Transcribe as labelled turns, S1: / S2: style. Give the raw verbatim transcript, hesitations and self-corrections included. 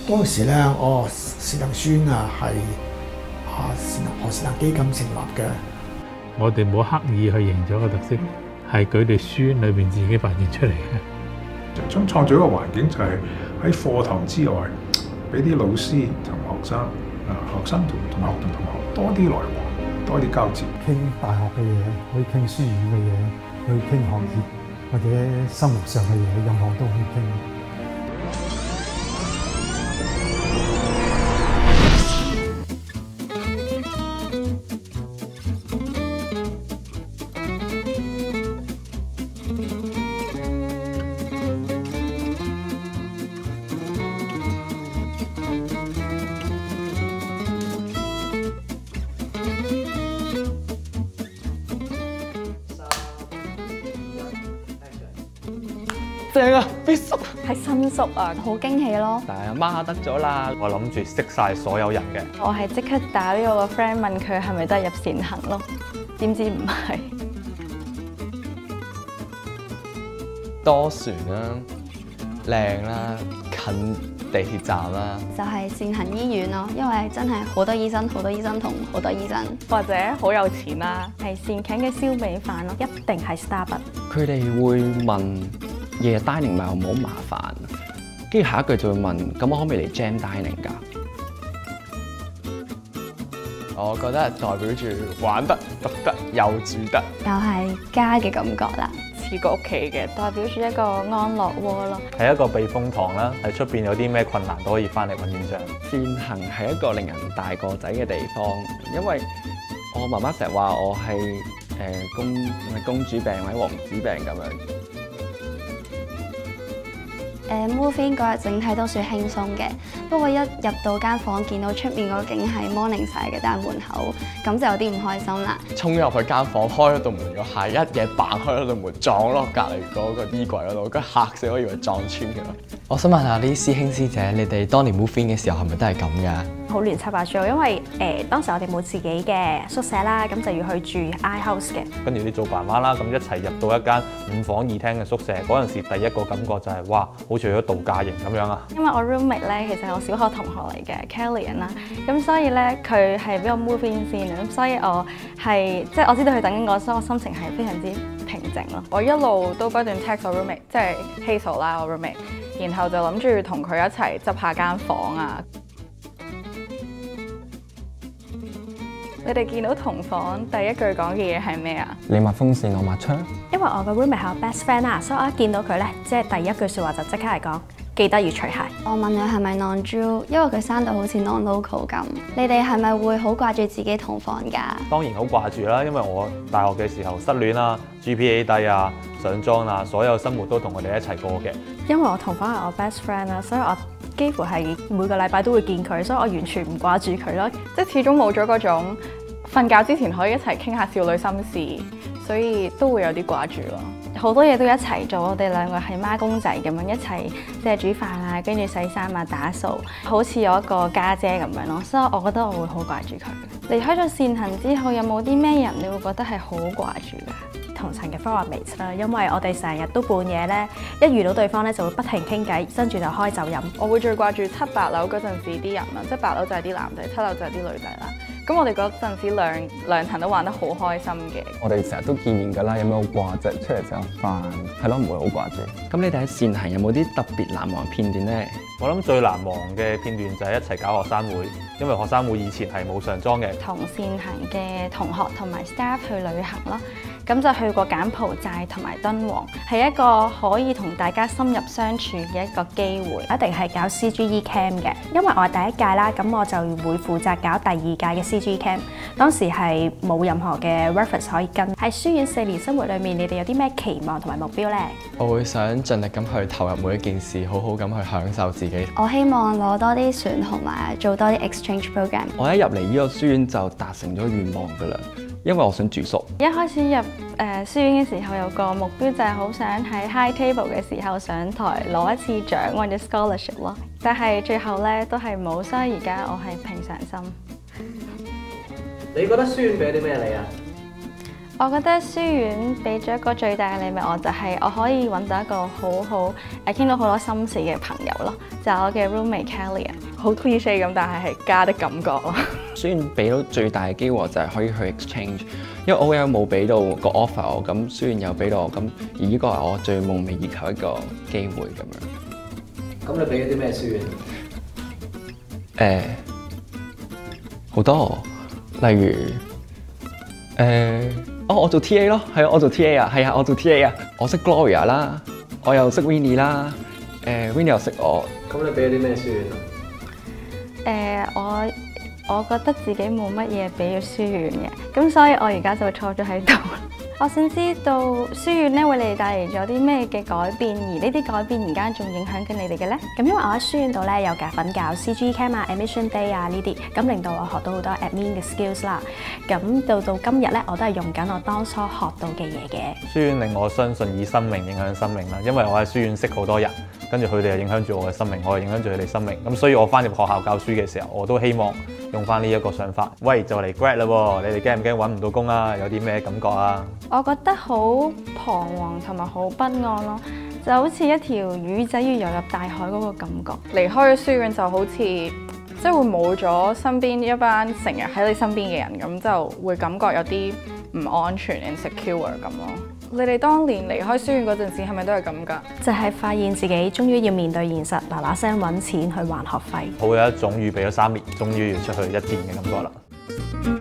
S1: 當時咧，哦，善行書院啊係啊善行何善行基金成立嘅。
S2: 我哋冇刻意去營造個特色，係佢哋書院裏邊自己發展出嚟嘅。
S3: 想創造一個環境，就係喺課堂之外，俾啲老師同學生啊，學生同同學同同學多啲來往，多啲交接。
S4: 傾大學嘅嘢，可以傾書院嘅嘢，可以傾學業或者生活上嘅嘢，任何都可以傾。
S5: 正啊，必叔
S6: 係新宿啊，好驚喜咯！
S5: 但係阿媽得咗啦，我諗住識晒所有人嘅。
S6: 我係即刻打呢個 friend 問佢係咪得入善行咯，點知唔係。
S5: 多船啦，靚啦，近地鐵站啦，
S6: 就係善行醫院咯，因為真係好多醫生，好多醫生同好多醫生，
S7: 或者好有錢啦，
S6: 係善傾嘅燒味飯咯，一定係 Starbucks。
S8: 佢哋會問夜日 dining 咪好唔好麻煩，跟住下一句就會問：咁我可唔可以嚟 jam dining 㗎？
S5: 我覺得代表住玩得、讀得、又住得，
S6: 又係家嘅感覺啦。
S7: 似個屋企嘅，
S6: 代表住一個安樂窩咯。
S5: 係一個避風塘啦，喺出邊有啲咩困難都可以翻嚟揾院長。
S8: 善行係一個令人大個仔嘅地方，因為我媽媽成日話我係誒、呃、公公主病或者王子病咁樣。
S6: 誒 move in 嗰日整體都算輕鬆嘅，不過一入到間房見到出面嗰景係 morning 晒嘅大門口，咁就有啲唔開心啦。
S8: 衝入去間房，開咗道門個鞋，一嘢嘭開咗道門，撞落隔離嗰個衣櫃嗰度，跟嚇死我，以為撞穿嘅。我想問下啲師兄師姐，你哋當年 move in 嘅時候係咪都係咁㗎？
S7: 好亂七八糟，因為誒、呃、當時我哋冇自己嘅宿舍啦，咁就要去住 I house 嘅。
S5: 跟住你做爸媽啦，咁一齊入到一間五房二廳嘅宿舍，嗰陣時第一個感覺就係、是、哇，好似去咗度假營咁樣啊！
S7: 因為我 roommate 咧，其實係我小學同學嚟嘅 Kellyanne 啦，咁所以咧佢係俾我 move in 先，咁所以我係即係我知道佢等緊我，所以我心情係非常之平靜咯。我一路都不斷 text 我 roommate，即係 Hazel 啦，我 roommate，然後就諗住同佢一齊執下間房啊。你哋見到同房第一句講嘅嘢係咩啊？
S8: 你抹風扇，我抹窗。
S7: 因為我個 roommate 係我 best friend 啦，所以我一見到佢咧，即係第一句説話就即刻係講記得要除鞋。
S6: 我問佢係咪 non-Jew， 因為佢生到好似 non-local 咁。你哋係咪會好掛住自己同房㗎？
S5: 當然好掛住啦，因為我大學嘅時候失戀啦、G P A 低啊、上莊啊，所有生活都同佢哋一齊過嘅。
S7: 因為我同房係我 best friend 啦，所以我幾乎係每個禮拜都會見佢，所以我完全唔掛住佢咯。即係始終冇咗嗰種瞓覺之前可以一齊傾下少女心事，所以都會有啲掛住咯。好多嘢都一齊做，我哋兩個係孖公仔咁樣一齊，即係煮飯啊，跟住洗衫啊、打掃，好似有一個家姐咁樣咯。所以我覺得我會好掛住佢。離開咗善行之後，有冇啲咩人你會覺得係好掛住㗎？同層嘅 flatmate 啦，因為我哋成日都半夜咧，一遇到對方咧就會不停傾偈，跟住就開酒飲。我會最掛住七八樓嗰陣時啲人啦，即係八樓就係啲男仔，七樓就係啲女仔啦。咁我哋嗰陣時兩兩層都玩得好開心嘅。
S8: 我哋成日都見面㗎啦，有咩好掛啫？出嚟食下飯，係咯，唔會好掛住。咁你哋喺善行有冇啲特別難忘片段咧？
S5: 我諗最難忘嘅片段就係一齊搞學生會，因為學生會以前係冇上莊嘅。
S6: 同善行嘅同學同埋 staff 去旅行咯，咁就去過柬埔寨同埋敦煌，係一個可以同大家深入相處嘅一個機會。一定係搞 C G E Camp 嘅，因為我係第一屆啦，咁我就會負責搞第二屆嘅 C G E Camp。當時係冇任何嘅 reference 可以跟。喺書院四年生活裏面，你哋有啲咩期望同埋目標呢？
S8: 我會想盡力咁去投入每一件事，好好咁去享受自己。
S6: 我希望攞多啲船同埋做多啲 exchange program。
S8: 我一入嚟呢個書院就達成咗願望㗎啦，因為我想住宿。
S6: 一開始入誒、呃、書院嘅時候，有個目標就係好想喺 high table 嘅時候上台攞一次獎或者 scholarship 咯，但係最後咧都係冇，所以而家我係平常心。
S9: 你覺得書院俾啲咩你啊？
S6: 我覺得書院俾咗一個最大嘅禮物我，就係我可以揾到一個好好誒傾到好多心事嘅朋友咯，就係我嘅 roommate Kelly 啊，
S7: 好 cliche 咁，但係係家的感覺咯。
S8: 書院俾到最大嘅機會就係可以去 exchange，因為 O L 冇俾到個 offer 我，咁書院有俾到我，咁而呢個係我最夢寐以求一個機會咁樣。
S9: 咁你俾咗啲咩書院？
S8: 誒好多，例如誒。哦，我做 T A 咯，係啊，我做 T A 啊，係啊，我做 T A 啊，我識 Gloria 啦，我又識 Winnie 啦，誒 Winnie 又識我。
S9: 咁你俾咗啲咩書院啊？
S6: 誒、我我覺得自己冇乜嘢俾咗書院嘅，咁所以我而家就坐咗喺度。我想知道書院咧為你哋帶嚟咗啲咩嘅改變，而呢啲改變而家仲影響緊你哋嘅咧？
S10: 咁因為我喺書院度咧有教瞓教 C G Cam 啊、Admission Day 啊呢啲，咁令到我學到好多 admin 嘅 skills 啦。咁到到今日咧，我都係用緊我當初學到嘅嘢嘅。
S5: 書院令我相信以生命影響生命啦，因為我喺書院識好多人，跟住佢哋又影響住我嘅生命，我又影響住佢哋生命。咁所以我翻入學校教書嘅時候，我都希望用翻呢一個想法。喂，就嚟 grad 啦喎，你哋驚唔驚揾唔到工啊？有啲咩感覺啊？
S6: 我覺得好彷徨同埋好不安咯，就好似一條魚仔要游入大海嗰個感覺。
S7: 離開咗書院就好似即係會冇咗身邊一班成日喺你身邊嘅人，咁就會感覺有啲唔安全 insecure 咁咯。你哋當年離開書院嗰陣時係咪都係咁㗎？
S10: 就係發現自己終於要面對現實，嗱嗱聲揾錢去還學費。
S5: 好有一種預備咗三年，終於要出去一戰嘅感覺啦。